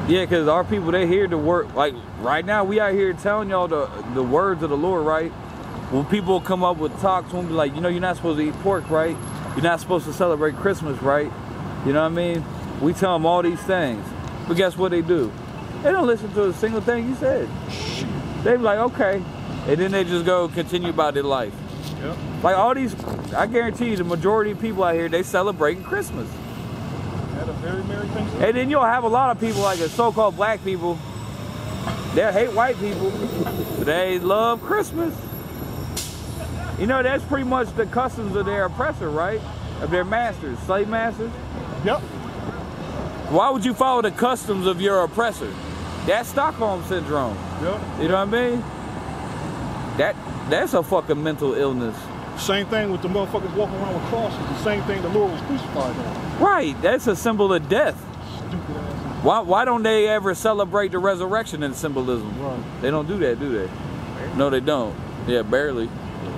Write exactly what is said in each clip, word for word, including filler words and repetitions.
Yeah, because our people, they hear the word. Like, right now, we out here telling y'all the, the words of the Lord, right? When people come up with talks, when be like, you know, you're not supposed to eat pork, right? You're not supposed to celebrate Christmas, right? You know what I mean? We tell them all these things. But guess what they do? They don't listen to a single thing you said. They be like, okay. And then they just go continue about their life. Yep. Like all these, I guarantee you, the majority of people out here, they celebrating Christmas. Had a very Merry Thanksgiving. And then you'll have a lot of people, like the so-called black people, they hate white people, but they love Christmas. You know, that's pretty much the customs of their oppressor, right? Of their masters, slave masters. Yep. Why would you follow the customs of your oppressor? That's Stockholm syndrome. Yep. You know what I mean? That that's a fucking mental illness. Same thing with the motherfuckers walking around with crosses. The same thing the Lord was crucified on. Right. That's a symbol of death. Stupid ass. Why why don't they ever celebrate the resurrection and symbolism? Right. They don't do that, do they? No, they don't. Yeah, barely.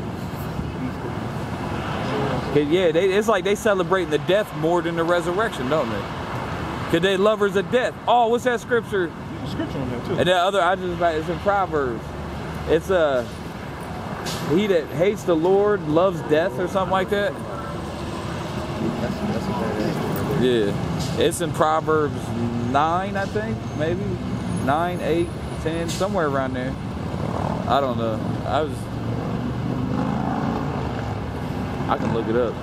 Yeah, they, it's like they celebrating the death more than the resurrection, don't they? Because they lovers of death. Oh, what's that scripture? There's a scripture on there too. And that other, I just, it's in Proverbs. It's a, uh, he that hates the Lord loves death or something like that. That's, that's a bad Yeah, it's in Proverbs nine, I think, maybe nine, eight, ten, somewhere around there. I don't know. I was, I can look it up.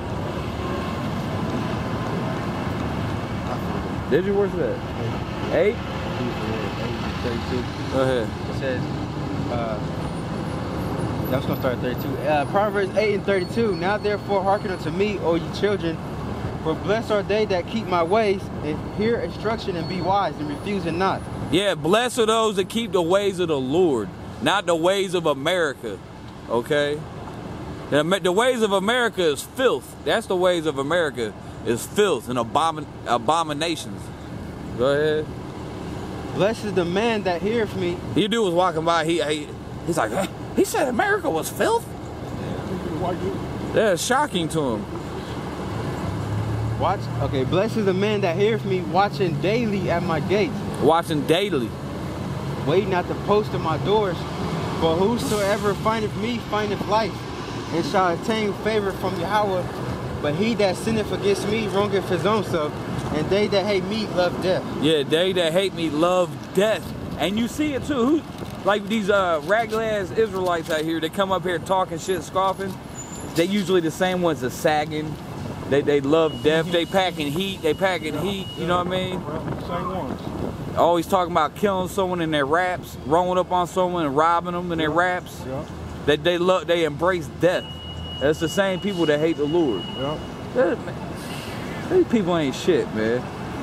Did you? Where's that? Eight? thirty-two. Go ahead. It says, uh, I was going to start at thirty-two. Uh, Proverbs eight and thirty-two. Now therefore hearken unto me, O ye children, for blessed are they that keep my ways, and hear instruction and be wise, and refuse it not. Yeah, blessed are those that keep the ways of the Lord, not the ways of America. Okay? The, the ways of America is filth. That's the ways of America, is filth and abomin abominations. Go ahead. Blessed is the man that heareth me. He dude was walking by, he, he he's like, hey, he said America was filth? That's shocking to him. Watch, okay, blessed is the man that heareth me, watching daily at my gates. Watching daily. Waiting at the post of my doors. For whosoever findeth me findeth life, and shall attain favor from Yahweh. But he that sinneth against me wrongeth his own self, and they that hate me love death. Yeah, they that hate me love death. And you see it too. Who, like these uh, ragged ass Israelites out here, they come up here talking shit, scoffing. They usually the same ones that's sagging. They they love death. They packing heat. They packing heat. You know what I mean? Same ones. Always talking about killing someone in their raps, rolling up on someone and robbing them in their raps. Yeah. They they love. They embrace death. That's the same people that hate the Lord. Yeah. That, these people ain't shit, man.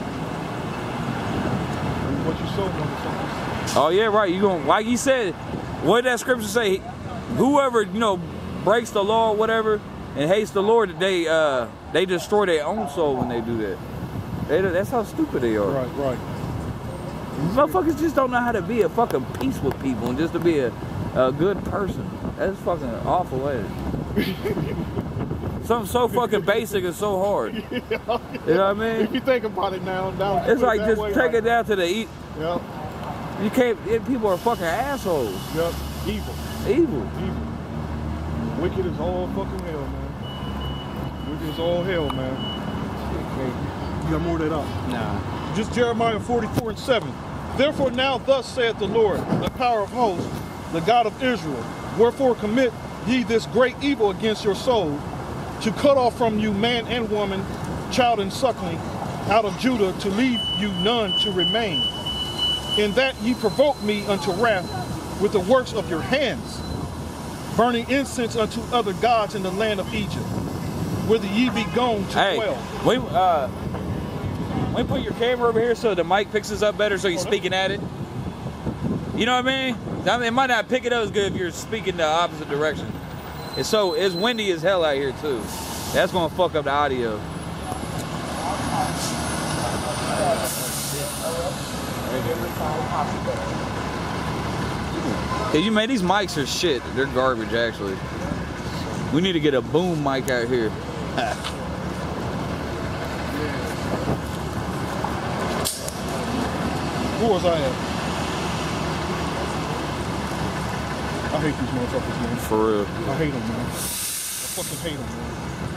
What you sow, motherfuckers. Oh yeah, right. You going like you said. What did that scripture say? Whoever you know breaks the law, or whatever, and hates the Lord, they uh they destroy their own soul when they do that. They, that's how stupid they are. Right, right. Motherfuckers just don't know how to be a fucking peace with people and just to be a, a good person. That's fucking awful, ain't it? Something so fucking basic and so hard. Yeah. You know what I mean? If you think about it now, down. It's like just way, take like, it down to the eat. Yep. You can't. It, people are fucking assholes. Yep. Evil. Evil. Evil. Wicked is all fucking hell, man. Wicked is all hell, man. You got more of that up? Nah. Just Jeremiah forty-four and seven. Therefore now thus saith the Lord, the power of hosts, the God of Israel, wherefore commit ye this great evil against your soul, to cut off from you man and woman, child and suckling, out of Judah, to leave you none to remain. In that ye provoke me unto wrath with the works of your hands, burning incense unto other gods in the land of Egypt, whither ye be gone to Hey, dwell. we uh, we put your camera over here so the mic picks us up better, so you're speaking at it. You know what I mean? I mean, it might not pick it up as good if you're speaking the opposite direction. It's so it's windy as hell out here too. That's gonna fuck up the audio. Hey, you made these mics are shit. They're garbage actually. We need to get a boom mic out here. poor as I am. I hate these motherfuckers, man. For real. I hate them, man. I fucking hate them, man.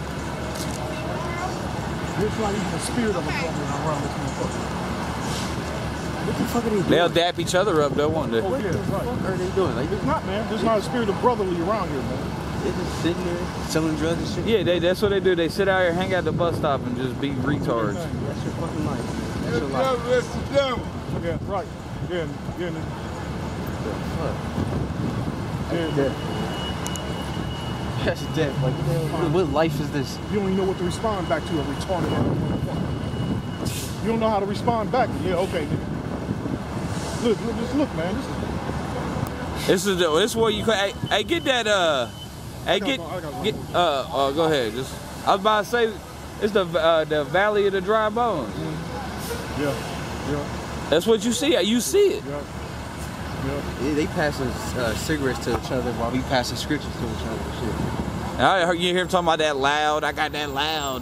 There's not even a spirit of a problem around this motherfucker. What the fuck are they doing? They'll dap each other up, though, won't they? Oh, yeah, What the right. fuck are they doing? Like, It's not, man. There's not a spirit of brotherly around here, man. they just sitting there selling drugs and shit? Yeah, they, that's what they do. They sit out here, hang out at the bus stop, and just be retards. That's your fucking life. That's your life. That's the devil. Yeah, right. Yeah, yeah. man. Fuck. Yeah. Death. That's death. Like, what, what life is this? You don't even know what to respond back to a retarded ass motherfucker. You don't know how to respond back. Yeah, okay, nigga. Look, look, just look, man. This This is the, this is where you can. Hey, hey, get that. Uh, hey, got get one, I got one. get. Uh, uh, go ahead. Just I was about to say, it's the uh, the Valley of the Dry Bones. is, yeah, yeah, That's what you see. You see it. yeah, yeah. Yeah, they passing uh, cigarettes to each other while we passing scriptures to each other and shit. I heard you hear him talking about that loud. I got that loud.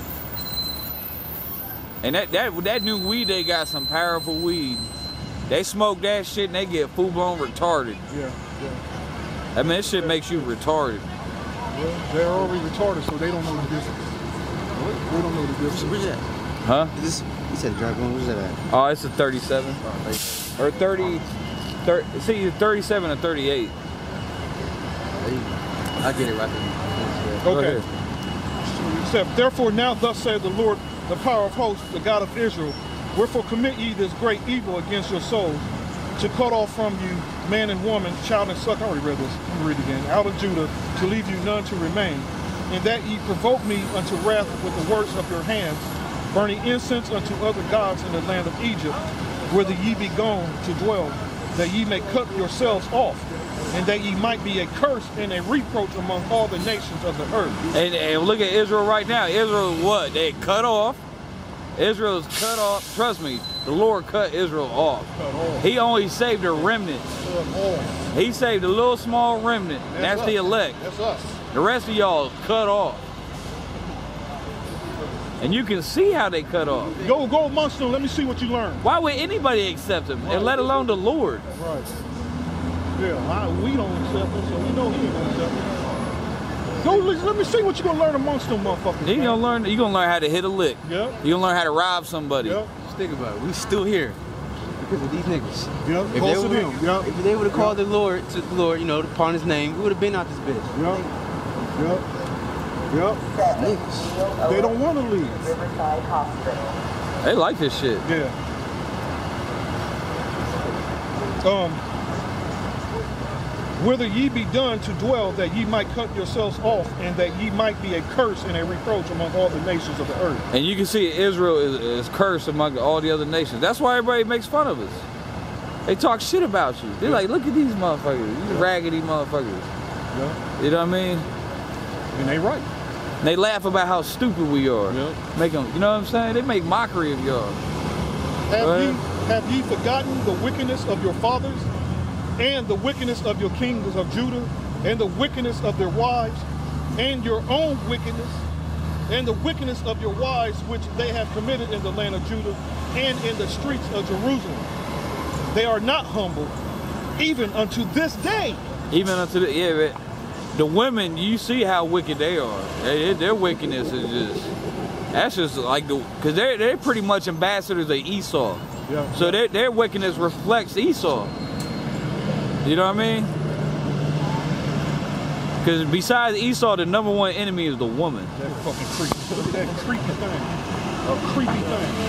And that that that new weed, they got some powerful weed. They smoke that shit and they get full blown retarded. Yeah, yeah. I mean, that shit makes you retarded. Well, they're already retarded, so they don't know the difference. What? They don't know the difference. Where's that? Huh? Is this, you said Dragon, where's that at? Oh, it's a thirty-seven or thirty. thirty it's either thirty-seven or thirty-eight. I get it right there. Go Okay. ahead. Except, therefore now thus saith the Lord, the power of hosts, the God of Israel, wherefore commit ye this great evil against your souls, to cut off from you man and woman, child and suck. I already read this. I'm gonna read it again. Out of Judah, to leave you none to remain, and that ye provoke me unto wrath with the works of your hands, burning incense unto other gods in the land of Egypt, whither ye be gone to dwell, that ye may cut yourselves off, and that ye might be a curse and a reproach among all the nations of the earth. And, and look at Israel right now. Israel, what? They cut off. Israel's cut off. Trust me, the Lord cut Israel off. Cut off. He only saved a remnant. Cut off. He saved a little small remnant. And that's us. the elect. That's us. The rest of y'all cut off. And you can see how they cut off. Go, go amongst them. Let me see what you learn. Why would anybody accept him? And let alone the Lord? Right. Yeah, I, we don't accept them, so we know he ain't gonna accept them. Go, let, let me see what you gonna learn amongst them motherfuckers. You man. gonna learn. You gonna learn how to hit a lick. Yep. You gonna learn how to rob somebody. Yep. Just think about it. We still here because of these niggas. Yep. If Close they, to would, them. Yep. if they would have called the Lord to the Lord, you know, upon his name, we would have been out this bitch. Yep. Yep. Yep. Niggas. They don't want to leave. Riverside Hospital. They like this shit. Yeah. Um. Whither ye be done to dwell, that ye might cut yourselves off, and that ye might be a curse and a reproach among all the nations of the earth. And you can see Israel is, is cursed among all the other nations. That's why everybody makes fun of us. They talk shit about you. They're like, look at these motherfuckers, these raggedy motherfuckers. Yeah. You know what I mean? And they right. And they laugh about how stupid we are. Yeah. Make them, you know what I'm saying? They make mockery of y'all. Have Right. ye, have ye forgotten the wickedness of your fathers, and the wickedness of your kings of Judah, and the wickedness of their wives, and your own wickedness, and the wickedness of your wives which they have committed in the land of Judah, and in the streets of Jerusalem? They are not humble, even unto this day. Even unto the, yeah, but the women, you see how wicked they are. They, their wickedness is just, that's just like the, because they're, they're pretty much ambassadors of Esau. Yeah. So their, their wickedness reflects Esau. You know what I mean? Because besides Esau, the number one enemy is the woman. That fucking creepy. Look at that creepy thing. A creepy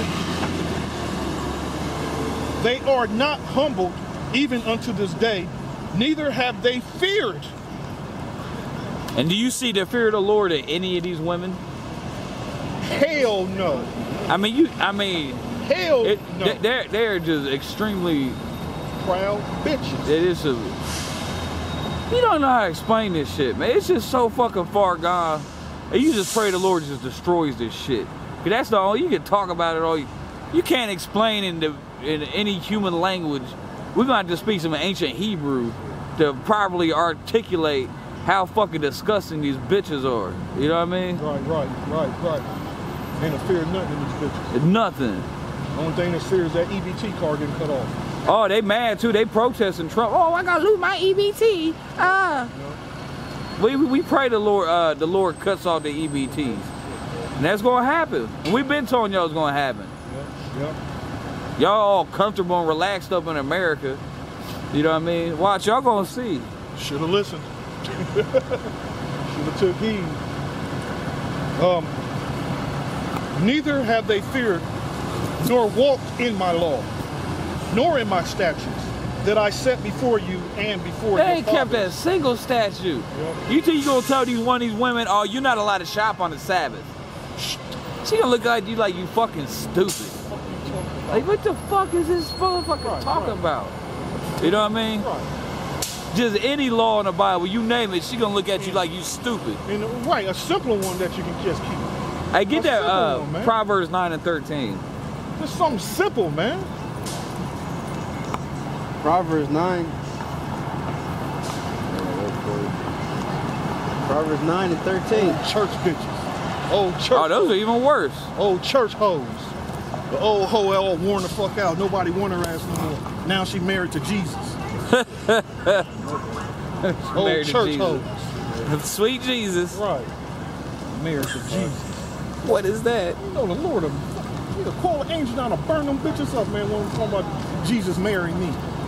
thing. They are not humbled even unto this day, neither have they feared. And do you see the fear of the Lord in any of these women? Hell no. I mean, you. I mean, Hell it, no. they- they're they're just extremely. Proud bitches. It is a. You don't know how to explain this shit, man. It's just so fucking far gone. And you just pray the Lord just destroys this shit. Cause that's the all you can talk about it all. You, you can't explain in the in any human language. We're gonna have to speak some ancient Hebrew to properly articulate how fucking disgusting these bitches are. You know what I mean? Right, right, right, right. Ain't a fear of nothing in these bitches. Nothing. Only thing that's fear is that E B T card getting cut off. Oh, they mad too. They protesting Trump. Oh, I gotta lose my E B T. Ah. Yeah. We, we we pray the Lord uh, the Lord cuts off the E B Ts, and that's gonna happen. And we've been telling y'all it's gonna happen. Yeah. Yeah. Y'all all comfortable and relaxed up in America. You know what I mean? Watch, y'all gonna see. Should have listened. Should have took heed. Um. Neither have they feared, nor walked in my law, nor in my statutes, that I set before you and before They your ain't kept fathers. that single statute. Yep. You think you gonna tell these one of these women, oh, you're not allowed to shop on the Sabbath? She gonna look at you like you fucking stupid. Like, what the fuck is this motherfucker Right, talking right. about? You know what I mean? Right. Just any law in the Bible, you name it, she gonna look at you like you stupid. And right, a simpler one that you can just keep. Hey, get A that simple uh, one, man. Proverbs nine and thirteen. Just something simple, man. Proverbs nine. Proverbs nine and thirteen. Old church bitches. Old church. Oh, those are even worse. Old church hoes. The old hoe all worn the fuck out. Nobody want her ass no more. Now she married to Jesus. Old Married to church Jesus. hoes. Sweet Jesus. Right. Married to Jesus. What is that? You know the Lord of you know, call the angels down to burn them bitches up, man, when we're talking about Jesus marrying me.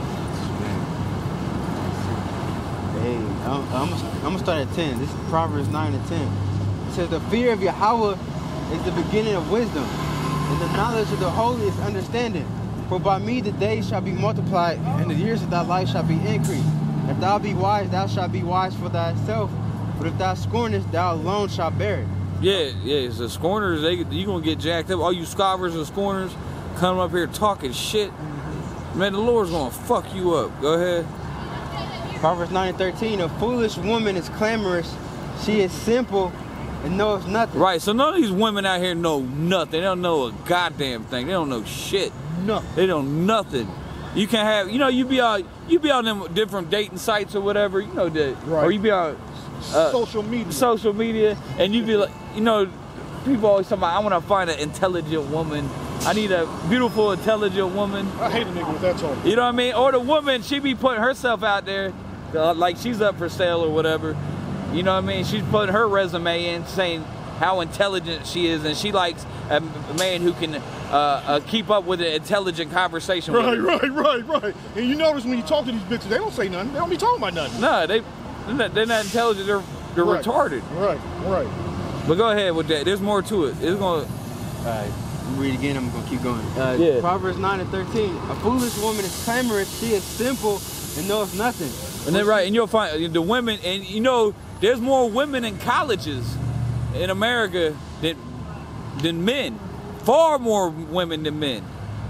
Hey, I'm, I'm, I'm gonna start at ten. This is Proverbs nine and ten. It says, the fear of Yahweh is the beginning of wisdom, and the knowledge of the holy is understanding. For by me the days shall be multiplied, and the years of thy life shall be increased. If thou be wise, thou shalt be wise for thyself. But if thou scornest, thou alone shalt bear it. Yeah, yeah. So scorners, they you gonna get jacked up. All you scoffers and scorners coming up here talking shit. Man, the Lord's gonna fuck you up. Go ahead. Proverbs nine and thirteen. A foolish woman is clamorous. She is simple and knows nothing. Right. So none of these women out here know nothing. They don't know a goddamn thing. They don't know shit. Nothing. They don't nothing. You can have, you know, you be on, you be on them different dating sites or whatever. You know that, Right. or you be on uh, Social media. social media, and you be like, you know, people always talk about, I want to find an intelligent woman. I need a beautiful, intelligent woman. I hate a nigga with that talk. You know what I mean? Or the woman, she be putting herself out there, uh, like she's up for sale or whatever. You know what I mean? She's putting her resume in, saying how intelligent she is, and she likes a man who can uh, uh, keep up with an intelligent conversation. Right, with her. right, right, right. And you notice when you talk to these bitches, they don't say nothing. They don't be talking about nothing. No, they, they're not, they're not intelligent. They're, they're Right. retarded. Right, right. But go ahead with that. There's more to it. It's gonna. Alright, read again, I'm gonna keep going. Uh, Yeah. Proverbs nine and thirteen. A foolish woman is clamorous, she is simple and knows nothing. And then right, and you'll find the women, and you know, there's more women in colleges in America than than men. Far more women than men.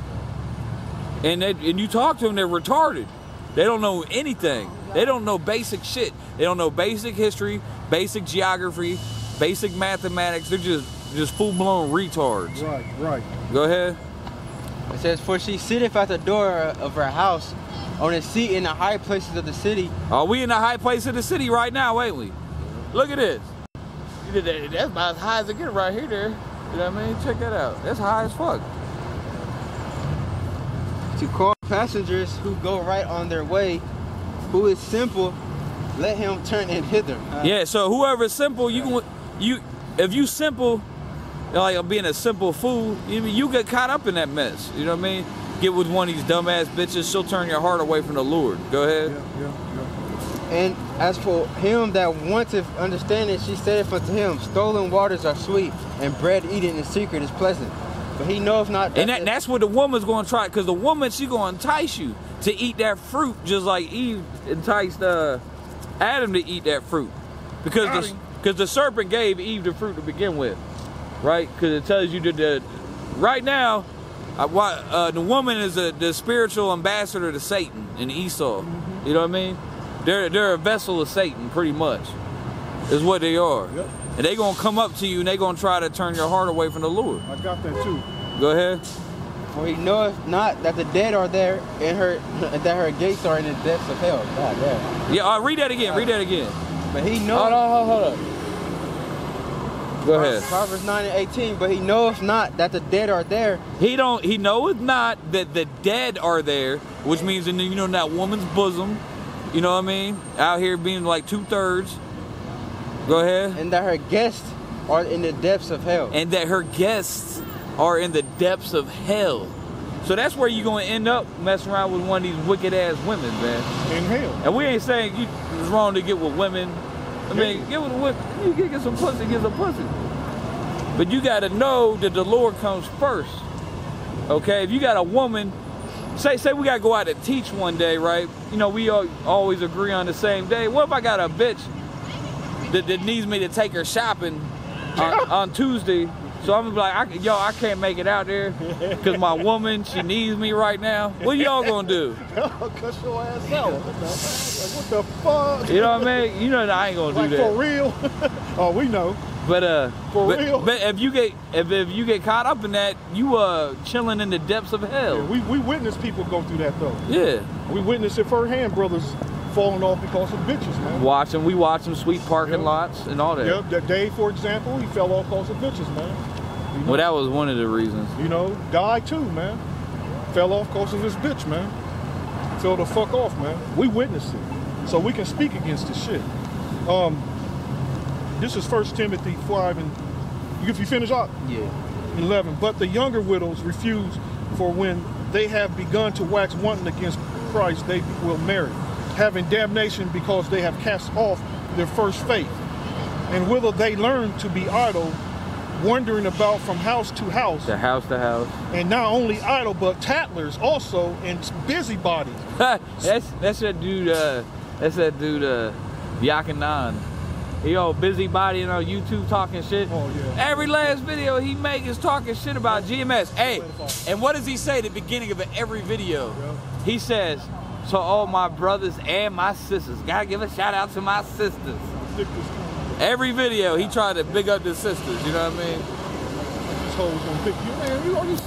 And they, and you talk to them, they're retarded. They don't know anything. They don't know basic shit. They don't know basic history, basic geography, basic mathematics. They're just just full blown retards. Right, right. Go ahead. It says, for she sitteth at the door of her house, on a seat in the high places of the city. Are we in the high place of the city right now, ain't we? Look at this. That's about as high as it get right here there. You know what I mean? Check that out. That's high as fuck. To call passengers who go right on their way, who is simple, let him turn in hither. Uh, Yeah, so whoever's simple, you can you if you simple, like being a simple fool, you you get caught up in that mess. You know what I mean? Get with one of these dumbass bitches, she'll turn your heart away from the Lord. Go ahead. Yeah, yeah, yeah. And as for him that wanteth understanding, she saith unto him, stolen waters are sweet, and bread eaten in secret is pleasant. But he knoweth not that. And that, that's what the woman's going to try, because the woman, she going to entice you to eat that fruit, just like Eve enticed uh, Adam to eat that fruit. Because the, because the serpent gave Eve the fruit to begin with, right? Because it tells you that the, right now, uh, uh, the woman is a, the spiritual ambassador to Satan and Esau. Mm-hmm. You know what I mean? They're, they're a vessel of Satan, pretty much, is what they are. Yep. And they're going to come up to you and they're going to try to turn your heart away from the Lord. I got that too. Go ahead. For he knoweth not that the dead are there, in her, that her gates are in the depths of hell. God damn. Yeah, uh, read that again. Read that again. But he knoweth. Hold on, hold on, hold on. Go ahead. Proverbs nine and eighteen, but he knoweth not that the dead are there. He don't. He knoweth not that the dead are there, which means in the, you know, that woman's bosom. You know what I mean? Out here being like two thirds. Go ahead. And that her guests are in the depths of hell. And that her guests are in the depths of hell. So that's where you're gonna end up messing around with one of these wicked ass women, man. In hell. And we ain't saying you, it's wrong to get with women. I mean, get with a woman. You can get some pussy, get some pussy. But you gotta know that the Lord comes first. Okay, if you got a woman, say say we gotta go out to teach one day, right? You know, we all, always agree on the same day. What if I got a bitch that, that needs me to take her shopping on, on Tuesday? So I'm gonna be like, I, yo, I can't make it out there because my woman, she needs me right now. What y'all gonna do? Cuss your ass out. Like, what the fuck? You know what I mean? You know I ain't gonna like do that. For real? Oh, we know. But uh, for but, real. But if you get if, if you get caught up in that, you uh chilling in the depths of hell. Yeah, we we witness people go through that though. Yeah. We witness it firsthand, brothers falling off because of bitches, man. Watching, we watch them sweet parking yep. lots and all that. Yep. That Dave, for example, he fell off because of bitches, man. You know, well, that was one of the reasons. You know, Guy too, man. Fell off because of his bitch, man. Fell the fuck off, man. We witnessed it, so we can speak against this shit. Um, this is First Timothy five and if you finish up, yeah, eleven. But the younger widows refuse, for when they have begun to wax wanton against Christ, they will marry, having damnation because they have cast off their first faith. And whither they learn to be idle, wandering about from house to house. The house to house. And not only idle, but tattlers also, and busybodies. that's that's that dude. Uh, that's that dude. Uh, Yakanan. He all busybody on YouTube talking shit. Oh yeah. Every last video he make is talking shit about G M S. Hey, and what does he say at the beginning of every video? He says, "So all my brothers and my sisters, gotta give a shout out to my sisters." Every video, he tried to big up the sisters, you know what I mean? This hoe's gonna pick you, man. You, are you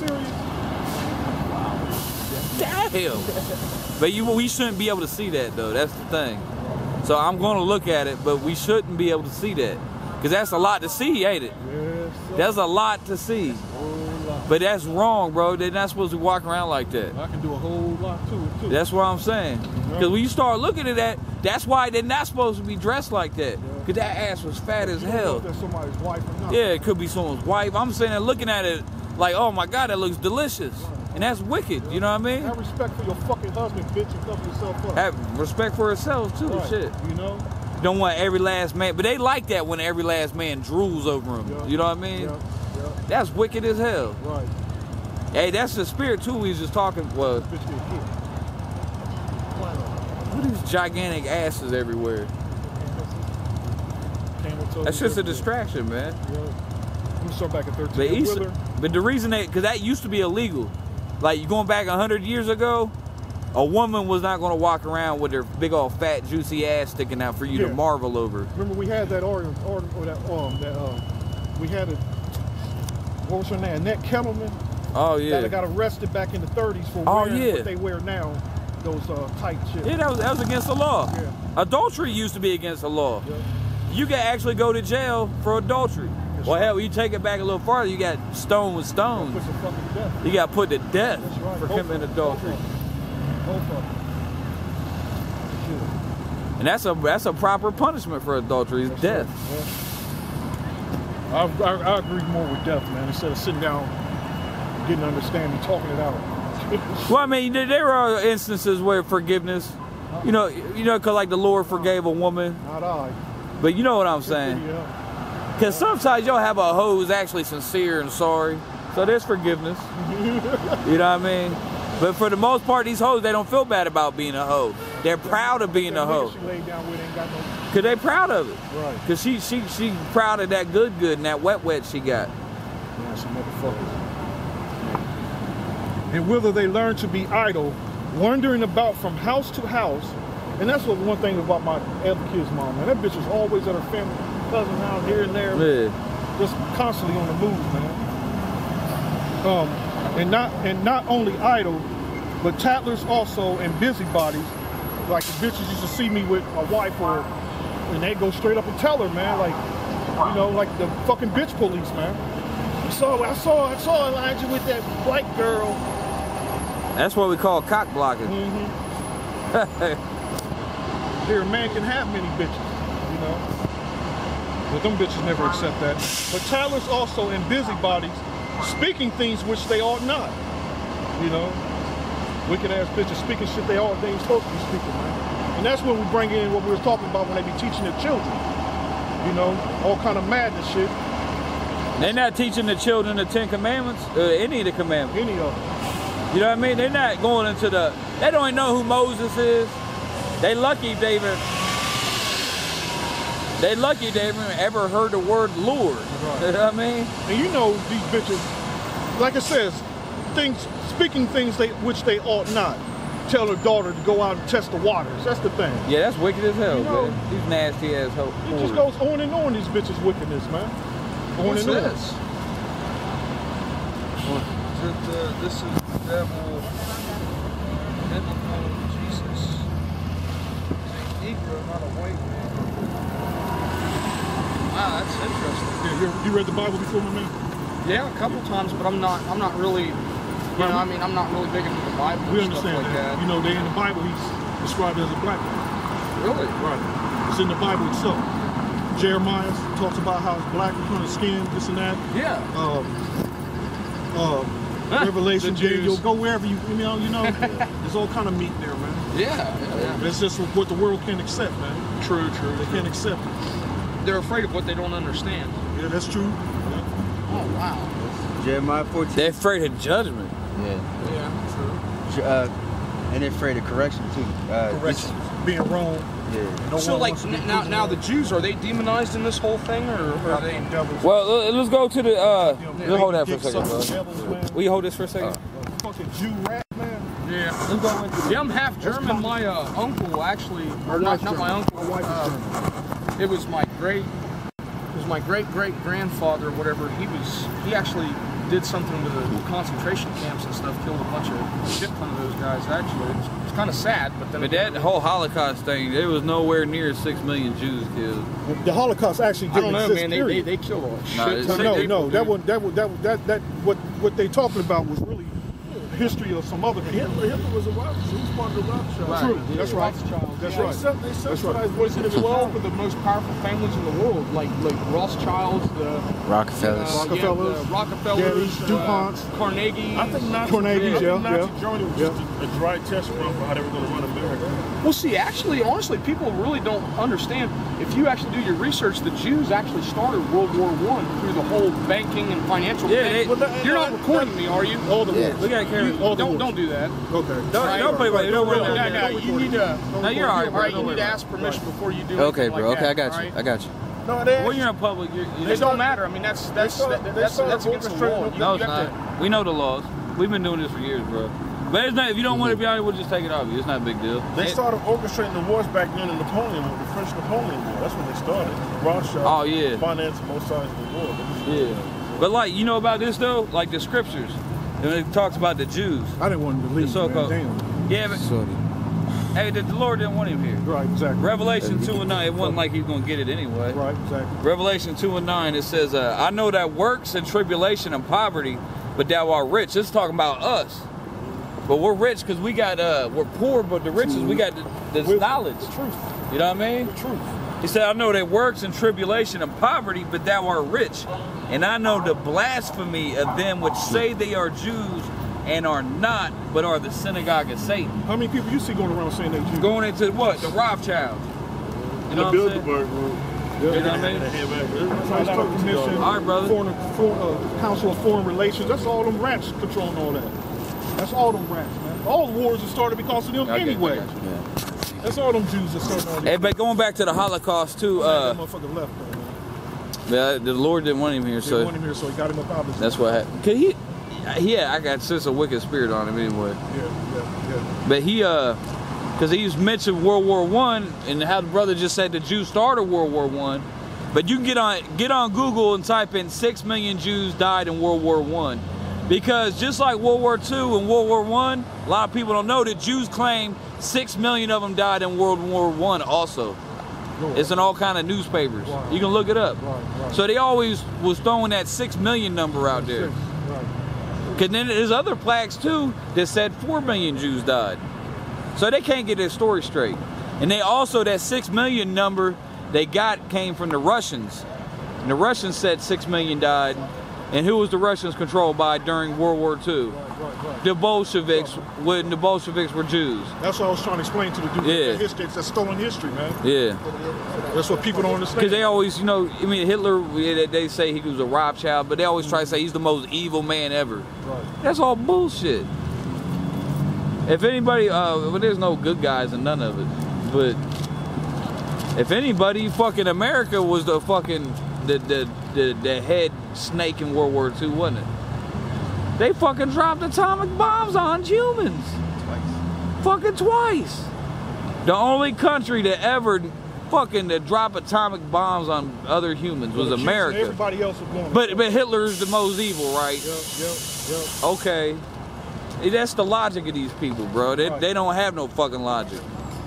serious? Damn. But you, we shouldn't be able to see that, though. That's the thing. So I'm going to look at it, but we shouldn't be able to see that. Because that's a lot to see, ain't it? Yes, sir. That's a lot to see. A whole lot. But that's wrong, bro. They're not supposed to walk around like that. I can do a whole lot to it, too. That's what I'm saying. Because when you start looking at that, that's why they're not supposed to be dressed like that. Because that ass was fat as you don't know hell. if that's somebody's wife or not. Yeah, it could be someone's wife. I'm saying that looking at it like, oh my God, that looks delicious. And that's wicked, you know what I mean? Have respect for your fucking husband, bitch, and cover yourself up. Have respect for herself too, right. shit. You know? Don't want every last man, but they like that when every last man drools over him. Yeah. You know what I mean? Yeah. Yeah. That's wicked as hell. Right. Hey, that's the spirit too. We was just talking. Well, Bitch, get hit. what are these gigantic asses everywhere? That's just a distraction, man. Yeah. Let me start back at thirteen. But, East, Willer. but the reason that, because that used to be illegal. Like, you going back a hundred years ago, a woman was not going to walk around with her big old fat juicy ass sticking out for you Yeah. to marvel over. Remember we had that order, order or that um that um we had a what was her name? Annette Kettleman. Oh yeah. That got arrested back in the thirties for Oh, wearing yeah. what they wear now, those uh, tight shit. Yeah, that was that was against the law. Yeah. Adultery used to be against the law. Yeah. You can actually go to jail for adultery. That's well, right. hell, you take it back a little farther, you got stoned with stones. Put some fucking death. You got put to death That's right. for Both committing of them. adultery. Both of them. Shit. And that's a that's a proper punishment for adultery, is That's death. right. Yeah. I, I, I agree more with death, man. Instead of sitting down, getting understanding, talking it out. Well, I mean, there, there are instances where forgiveness, you know, you know, cause like the Lord forgave a woman, Not I. but you know what I'm saying? Yeah. Cause sometimes you'll have a hoe who's actually sincere and sorry, so there's forgiveness. You know what I mean? But for the most part, these hoes, they don't feel bad about being a hoe. They're proud of being a That hoe. nigga she laid down with ain't got no. Cause they proud of it. Right. Cause she she she proud of that good good and that wet wet she got. Yeah, some motherfuckers. And whether they learn to be idle, wandering about from house to house, and that's what one thing about my other kid's mom, man. That bitch is always at her family, cousin's house here and there, Yeah. just constantly on the move, man. Um, and not and not only idle, but tattlers also and busybodies. Like the bitches used to see me with a wife or, and they go straight up and tell her, man, like, You know, like the fucking bitch police, man. I saw, I saw, I saw Elijah with that white girl. That's what we call cock blocking. Mm-hmm. Here, a man can have many bitches, you know. But them bitches never accept that. But tattlers also in busybodies, speaking things which they ought not. You know, wicked ass bitches speaking shit they all they ain't supposed to be speaking, man. And that's when we bring in what we were talking about when they be teaching their children. You know, all kind of madness shit. They're not teaching the children the Ten Commandments, uh, any of the commandments. Any of them. You know what I mean? They're not going into the. They don't even know who Moses is. They lucky they even. They lucky they even ever heard the word Lord. Right. You know what I mean? And you know these bitches, like it says, things speaking things they which they ought not. Tell her daughter to go out and test the waters. That's the thing. Yeah, that's wicked as hell, you know, man. These nasty ass hoes. It just goes on and on, these bitches' wickedness, man. On What's and on. this? What? Is it, uh, this is the devil. Biblical Jesus. He's a Negro, not a white man. Wow, that's interesting. Yeah, you, you read the Bible before, my man? Yeah, a couple times, but I'm not. I'm not really. You know, I mean, I'm not really big into the Bible. We and understand stuff like that. that. You know, they in the Bible, he's described as a black man. Really? Right. It's in the Bible itself. Jeremiah talks about how it's black in front of skin, this and that. Yeah. Um, uh, Revelation, Daniel, go wherever you, you know, you know. There's all kind of meat there, man. Yeah. yeah, yeah. That's just what the world can't accept, man. True, true. They can't accept it. They're afraid of what they don't understand. Yeah, that's true. Yeah. Oh, wow. Jeremiah fourteen. They're afraid of judgment. Yeah. Yeah, true. Uh, and they're afraid of correction too. Uh, Correction. Being wrong. Yeah. No So, one like, wants to be n- now, proven now the wrong. Jews, are they demonized in this whole thing, or are they? Devils. Well, uh, let's go to the. Uh, You know, let's hold that for a dick second, sucking bro. devils, man. Will you hold this for a second? Fucking Jew rat, man. Yeah. Let's go into Yeah, I'm half German. My uh, uncle actually, or not, not my uncle. My wife is uh, German. It was my great, it was my great great grandfather, whatever. He was, he actually did something with the concentration camps and stuff. Killed a bunch of shit ton of those guys. Actually, it's, it's kind of sad, but then. But that whole Holocaust thing, there was nowhere near six million Jews killed. The Holocaust actually I didn't don't know, exist, man. They, they period. they killed a Nah, shit it's- ton no, of people. no, that dude. one, that one, that one, that that what what they talking about was really history of some other people. Hitler, Hitler was a Rothschild. He was part of the Rothschild. Right. True, Yeah, that's right. Rothschild. That's Yeah, right. They, sub- they That's right. subsidized Was it British twelve of the most powerful families in the world? Like like Rothschilds, the Rockefellers. uh, Rockefellers, yeah, the Rockefellers, Gettys, uh, DuPonts. Carnegie. I think Nazi, Carnegie's, I think yeah, Nazi yeah. Germany was just a, a dry test run for how they were going to run America. Well, see, actually, honestly, people really don't understand. If you actually do your research, the Jews actually started World War One through the whole banking and financial Yeah, thing. they- Well, that- You're not that- recording me, are you? All the Yeah. wars. We gotta carry. You- all the don't wars. don't do that. Okay. Don't, Right. don't play by it. Don't worry No, about no, it. no, you need to. No, you're all right, All bro. right, Don't you worry need to about ask permission before you do. Okay, anything bro. like Okay, I that, got all you. right? I got you. No, they When you're in public, you're, you It don't matter. I mean, that's that's started- that, they that's started that's against the law. orchestrating- You, No, you it's have not. We know the laws. We've been doing this for years, bro. But it's not, if you don't want to be on it, we'll just take it off you. It's not a big deal. They It- started orchestrating the wars back then in Napoleon, with the French Napoleon War. That's when they started. Rothschild Oh, yeah. financed both sides of the war. Yeah. But like, you know about this though? Like the scriptures. And it talks about the Jews. I didn't want to The believe. so-called. Man. Damn. Yeah, but Sorry. hey, the, the Lord didn't want him here. Right. Exactly. Revelation two and nine, it wasn't like he's going to get it anyway. Right. Exactly. Revelation two and nine, it says, uh, I know that works and tribulation and poverty, but thou art rich. This is talking about us. But we're rich because we got, uh, we're poor, but the riches, we got the, the With knowledge. The truth. You know what I mean? The truth. He said, I know that works and tribulation and poverty, but thou art rich. And I know the blasphemy of them which say they are Jews and are not, but are the synagogue of Satan. How many people you see going around saying they Jews? Going into what? The Rothschilds. You know what I'm saying? Bilderberg group. You know what I mean? Christ Court Commission, All right, brother. Foreign, foreign, uh, Council of Foreign Relations. That's all them rats controlling all that. That's all them rats, man. All the wars have started because of them I get it, anyway. I got you. That's all them Jews that started all Hey, this. but going back to the Holocaust too, that uh, motherfucker left, though, man. the, the Lord didn't want him here, They so want him here, so he got him up out of his. that's what happened. Cause he, yeah, I got sense of wicked spirit on him anyway. Yeah, yeah, yeah. But he, uh, cause he's mentioned World War One and how the brother just said the Jews started World War One. But you can get on get on Google and type in six million Jews died in World War One, because just like World War Two and World War One, a lot of people don't know that Jews claim six million of them died in World War One also. Lord. It's in all kind of newspapers. Right. You can look it up. Right, right. So they always was throwing that six million number out there. Six, right. Cause then there's other plaques too that said four million Jews died. So they can't get their story straight. And they also, that six million number they got came from the Russians. And the Russians said six million died. And who was the Russians controlled by during World War Two? Right, right, right. The Bolsheviks, when the Bolsheviks were Jews. That's what I was trying to explain to the dude. Yeah. That history, it's stolen history, man. Yeah. That's what people don't understand. Because they always, you know, I mean, Hitler, yeah, they say he was a Rothschild, but they always try to say he's the most evil man ever. Right. That's all bullshit. If anybody, uh, well, there's no good guys in none of it. But if anybody, fucking America was the fucking, the, the, the, the head snake in World War Two, wasn't it? They fucking dropped atomic bombs on humans. Twice. Fucking twice. The only country that ever fucking to drop atomic bombs on other humans was Well, America. Everybody else was going. But but Hitler's the most evil, right? Yep, yep, yep. Okay. That's the logic of these people, bro. They, Right. they don't have no fucking logic.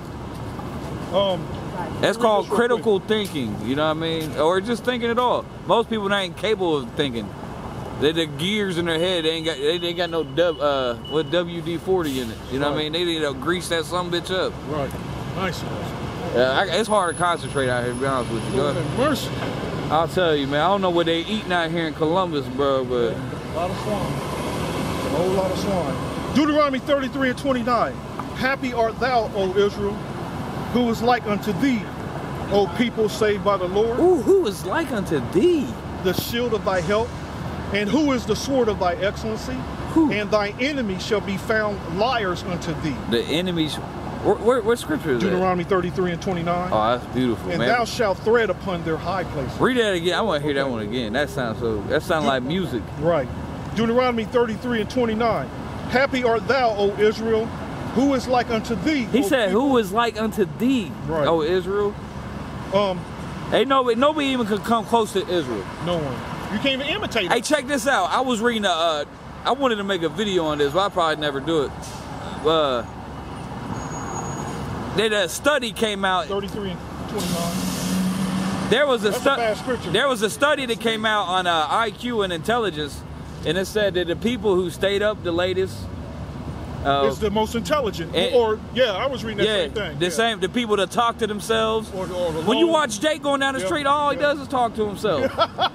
Um, That's read called this real critical thinking, you know what I mean? Or just thinking at all. Most people ain't capable of thinking. They the gears in their head, they ain't got they ain't got no dub, uh what W D forty in it. You know what I mean? They need to grease that some bitch up. Right. Nice. Uh, I, it's hard to concentrate out here, to be honest with you. Go Lord ahead. have mercy. I'll tell you, man. I don't know what they eating out here in Columbus, bro, but A lot of swine. A whole lot of swine. Deuteronomy thirty-three and twenty-nine. Happy art thou, O Israel, who is like unto thee, O people saved by the Lord, ooh, who is like unto thee? the shield of thy help, and who is the sword of thy excellency, Who? and thy enemy shall be found liars unto thee. The enemies. Where, where, what scripture is that? Deuteronomy thirty-three and twenty-nine. Oh, that's beautiful, And man. thou shalt tread upon their high places. Read that again. I want to hear that one again. That sounds so. That sounds like music. Right. Deuteronomy thirty-three and twenty-nine. Happy art thou, O Israel, who is like unto thee. He O said, people. "Who is like unto thee, Right. oh Israel?" Um, Hey, nobody, nobody even could come close to Israel. no one. You can't even imitate Hey, it. check this out. I was reading a. Uh, I wanted to make a video on this, but I probably never do it. Uh, that a study came out. thirty-three and twenty-nine. There was a That's a bad study. scripture. There was a study that came out on uh, I Q and intelligence, and it said that the people who stayed up the latest. Uh, It's the most intelligent. and- or, yeah, I was reading that yeah, same thing. the yeah. same. The people that talk to themselves. Or, or the When you low- watch Jake going down the Yep, street, all he yep. does is talk to himself.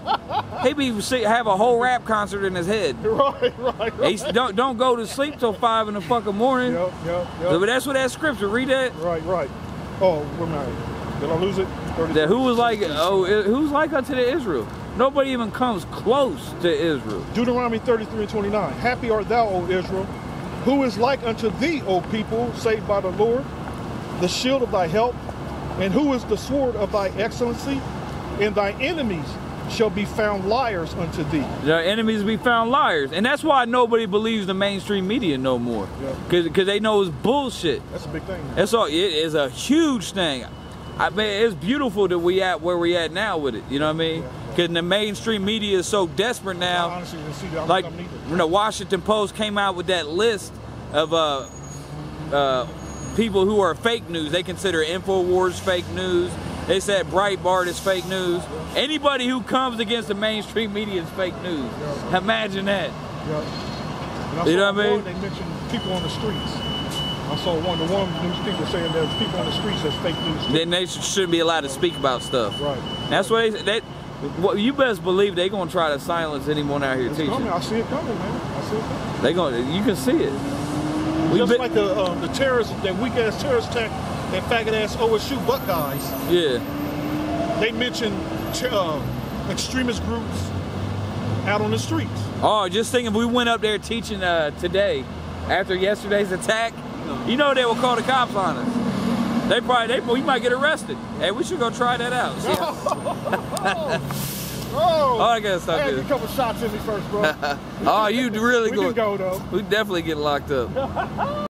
He be si- have a whole rap concert in his head. Right, right, right. He's, don't don't go to sleep till five in the fucking morning. Yep, yep, So, yep. but that's what that scripture. Read that. Right, right. Oh, where am I? Did I lose it? That who was like oh i- who's like unto the Israel? Nobody even comes close to Israel. Deuteronomy thirty-three and twenty-nine. Happy art thou, O Israel, who is like unto thee, O people, saved by the Lord, the shield of thy help, and who is the sword of thy excellency, and thy enemies shall be found liars unto thee. Their enemies be found liars, and that's why nobody believes the mainstream media no more, Yeah. because because they know it's bullshit. That's a big thing. Man. That's all. It is a huge thing. I mean, it's beautiful that we at where we at now with it. You know what I mean? Because the mainstream media is so desperate I now. honestly didn't see that. Like I'm neither. when the Washington Post came out with that list of uh, uh, people who are fake news. They consider InfoWars fake news. They said Breitbart is fake news. Anybody who comes against the mainstream media is fake news. Imagine that. Yeah. And I You saw know what I one, mean? They mentioned people on the streets. I saw one, the one news people saying there's people on the streets that's fake news. too. Then they sh- shouldn't be allowed to speak about stuff. Right. That's what they. That, well, you best believe they're gonna try to silence anyone out here It's teaching. coming. I see it coming, man. I see it coming. They gonna. You can see it. We Just been- like the um, the terrorist, that weak ass terrorist attack, that faggot ass O S U butt guys. Yeah. They mentioned ter- uh, extremist groups out on the streets. Oh, just think if we went up there teaching uh, today, after yesterday's attack, you know they will call the cops on us. They probably, they, we might get arrested. Hey, we should go try that out. See how- Oh, All I gotta stop I had is- a couple shots in me first, bro. Oh, you really we go. can go though. We definitely get locked up.